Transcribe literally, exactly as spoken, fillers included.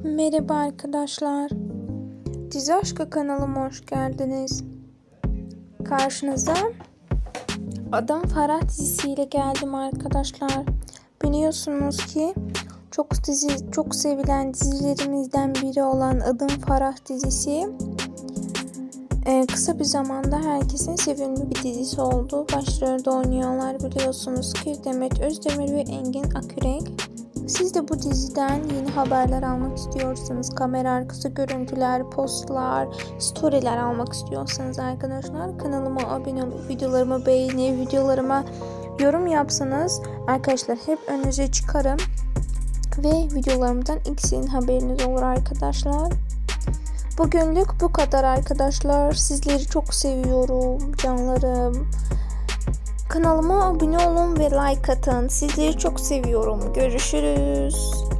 Merhaba arkadaşlar. Dizi Aşkı kanalıma hoş geldiniz. Karşınıza Adım Farah dizisiyle geldim arkadaşlar. Biliyorsunuz ki çok dizi çok sevilen dizilerimizden biri olan Adım Farah dizisi e, kısa bir zamanda herkesin sevimli bir dizisi oldu. Başrolde oynuyorlar biliyorsunuz ki Demet Özdemir ve Engin Akürek. Siz de bu diziden yeni haberler almak istiyorsanız, kamera arkası görüntüler, postlar, storyler almak istiyorsanız arkadaşlar kanalıma abone olup videolarımı beğenip videolarıma yorum yapsanız arkadaşlar hep önünüze çıkarım ve videolarımdan ilk sizin haberiniz olur arkadaşlar. Bugünlük bu kadar arkadaşlar. Sizleri çok seviyorum canlarım. Kanalıma abone olun ve like atın. Sizleri çok seviyorum. Görüşürüz.